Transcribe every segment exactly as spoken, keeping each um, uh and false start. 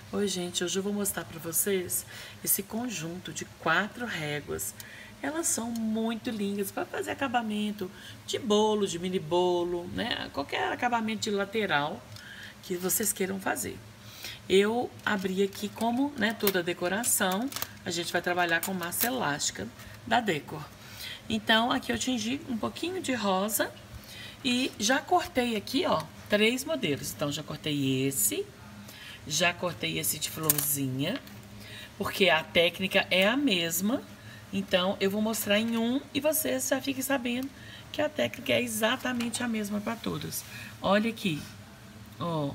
Oi, gente, hoje eu vou mostrar para vocês esse conjunto de quatro réguas. Elas são muito lindas para fazer acabamento de bolo, de mini bolo, né? Qualquer acabamento de lateral que vocês queiram fazer. Eu abri aqui como, né, toda a decoração, a gente vai trabalhar com massa elástica da Decor. Então, aqui eu tingi um pouquinho de rosa e já cortei aqui, ó, três modelos. Então, já cortei esse... Já cortei esse de florzinha, porque a técnica é a mesma. Então, eu vou mostrar em um e vocês já fiquem sabendo que a técnica é exatamente a mesma para todas. Olha aqui, ó.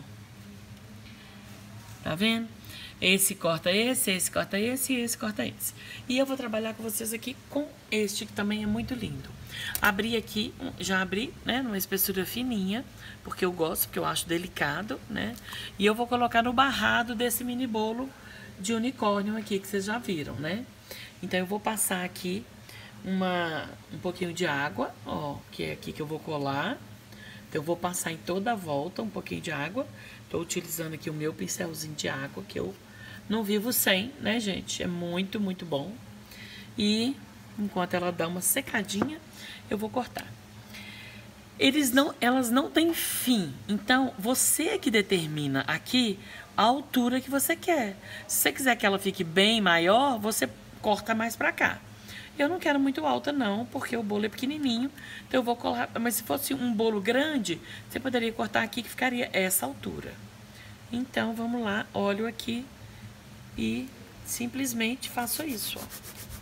Tá vendo? Esse corta esse, esse corta esse e esse corta esse. E eu vou trabalhar com vocês aqui com este, que também é muito lindo. Abri aqui, já abri, né, numa espessura fininha, porque eu gosto, porque eu acho delicado, né? E eu vou colocar no barrado desse mini bolo de unicórnio aqui, que vocês já viram, né? Então, eu vou passar aqui uma, um pouquinho de água, ó, que é aqui que eu vou colar. Então, eu vou passar em toda a volta um pouquinho de água. Tô utilizando aqui o meu pincelzinho de água, que eu não vivo sem, né, gente? É muito, muito bom. E enquanto ela dá uma secadinha, eu vou cortar. Eles não, elas não têm fim. Então, você é que determina aqui a altura que você quer. Se você quiser que ela fique bem maior, você corta mais pra cá. Eu não quero muito alta, não, porque o bolo é pequenininho. Então, eu vou colar... Mas se fosse um bolo grande, você poderia cortar aqui, que ficaria essa altura. Então, vamos lá. Olho aqui e simplesmente faço isso, ó.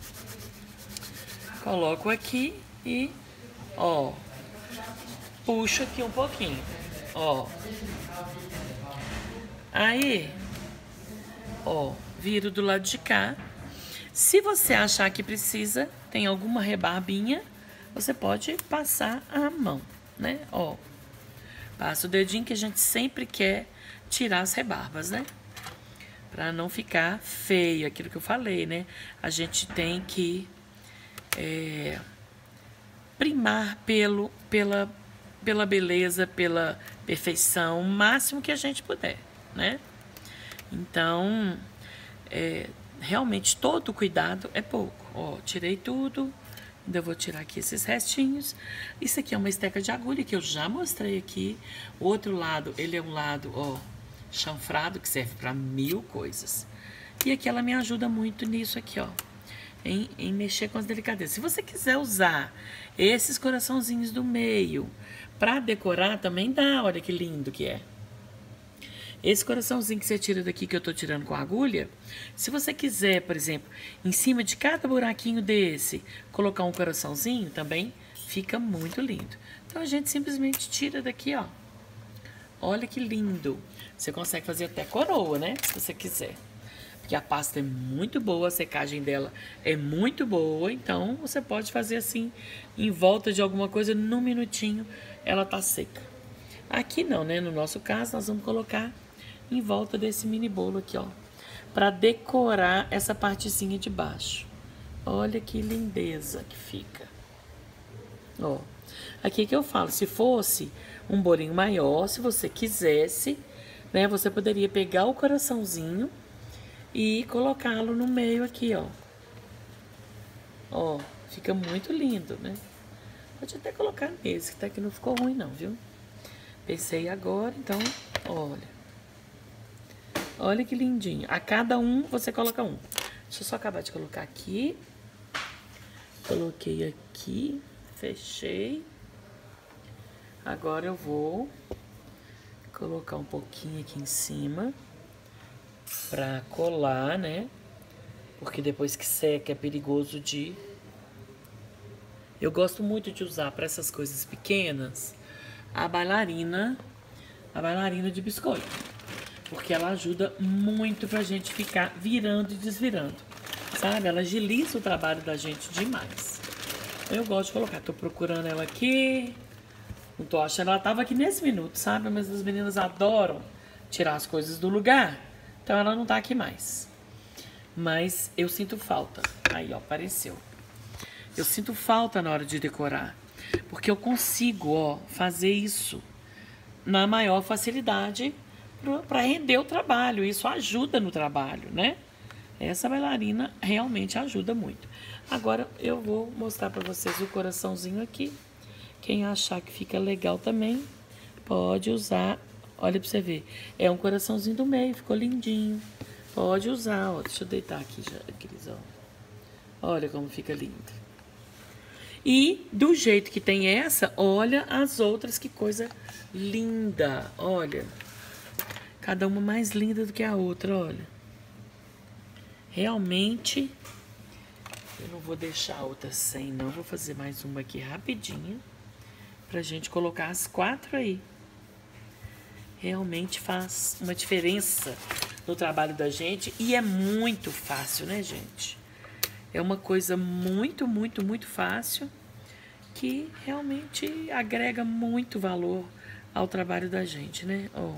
Coloco aqui e, ó, puxo aqui um pouquinho, ó. Aí, ó, viro do lado de cá. Se você achar que precisa, tem alguma rebarbinha, você pode passar a mão, né? Ó, passa o dedinho, que a gente sempre quer tirar as rebarbas, né? Pra não ficar feio, aquilo que eu falei, né? A gente tem que é, primar pelo, pela, pela beleza, pela perfeição, o máximo que a gente puder, né? Então, é, realmente todo cuidado é pouco. Ó, tirei tudo. Ainda vou tirar aqui esses restinhos. Isso aqui é uma esteca de agulha que eu já mostrei aqui. O outro lado, ele é um lado, ó, chanfrado, que serve para mil coisas. E aqui ela me ajuda muito nisso aqui, ó, em, em mexer com as delicadezas. Se você quiser usar esses coraçãozinhos do meio para decorar, também dá. Olha que lindo que é. Esse coraçãozinho que você tira daqui, que eu tô tirando com a agulha, se você quiser, por exemplo, em cima de cada buraquinho desse, colocar um coraçãozinho, também fica muito lindo. Então, a gente simplesmente tira daqui, ó. Olha que lindo. Você consegue fazer até coroa, né? Se você quiser. Porque a pasta é muito boa, a secagem dela é muito boa. Então, você pode fazer assim, em volta de alguma coisa, num minutinho, ela tá seca. Aqui não, né? No nosso caso, nós vamos colocar em volta desse mini bolo aqui, ó, para decorar essa partezinha de baixo. Olha que lindeza que fica. Ó, aqui que eu falo, se fosse um bolinho maior, se você quisesse, né, você poderia pegar o coraçãozinho e colocá-lo no meio aqui, ó. Ó, fica muito lindo, né? Pode até colocar nesse, que até que não ficou ruim não, viu? Pensei agora, então, olha. Olha que lindinho. A cada um, você coloca um. Deixa eu só acabar de colocar aqui. Coloquei aqui. Fechei. Agora eu vou colocar um pouquinho aqui em cima. Pra colar, né? Porque depois que seca é perigoso de... Eu gosto muito de usar para essas coisas pequenas a bailarina, a bailarina de biscoito. Porque ela ajuda muito pra gente ficar virando e desvirando, sabe? Ela agiliza o trabalho da gente demais. Eu gosto de colocar. Tô procurando ela aqui. Não tô achando. Ela tava aqui nesse minuto, sabe? Mas as meninas adoram tirar as coisas do lugar. Então ela não tá aqui mais. Mas eu sinto falta. Aí, ó, apareceu. Eu sinto falta na hora de decorar. Porque eu consigo, ó, fazer isso na maior facilidade para render o trabalho. Isso ajuda no trabalho, né? Essa bailarina realmente ajuda muito. Agora eu vou mostrar para vocês o coraçãozinho aqui. Quem achar que fica legal também, pode usar. Olha para você ver. É um coraçãozinho do meio, ficou lindinho. Pode usar, ó. Deixa eu deitar aqui, já, Cris, ó. Olha como fica lindo. E do jeito que tem essa, olha as outras, que coisa linda. Olha. Cada uma mais linda do que a outra, olha. Realmente, eu não vou deixar a outra sem, não. Vou fazer mais uma aqui rapidinho, pra gente colocar as quatro aí. Realmente faz uma diferença no trabalho da gente e é muito fácil, né, gente? É uma coisa muito, muito, muito fácil que realmente agrega muito valor ao trabalho da gente, né? Ó.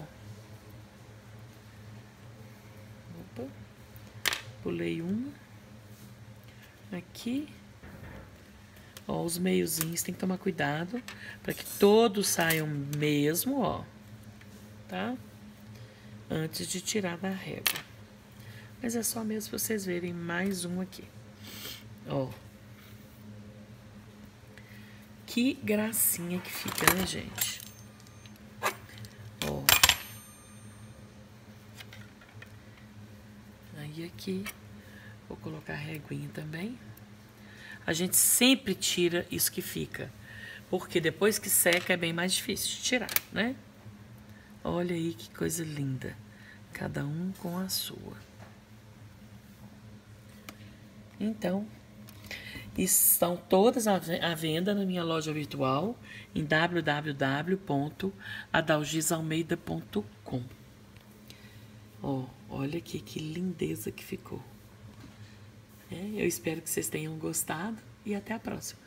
Opa. Pulei uma. Aqui. Ó, os meiozinhos tem que tomar cuidado para que todos saiam mesmo, ó. Tá? Antes de tirar da régua. Mas é só mesmo pra vocês verem mais um aqui. Ó. Que gracinha que fica, né, gente? Ó. Aí aqui, vou colocar a reguinha também. A gente sempre tira isso que fica, porque depois que seca é bem mais difícil de tirar, né? Olha aí que coisa linda. Cada um com a sua. Então, estão todas à venda na minha loja virtual em w w w ponto adalgisalmeida ponto com. Ó, olha aqui que lindeza que ficou. É, eu espero que vocês tenham gostado e até a próxima.